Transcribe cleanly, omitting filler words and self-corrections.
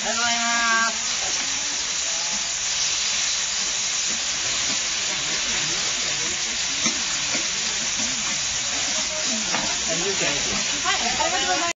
はい、ありがとうございます。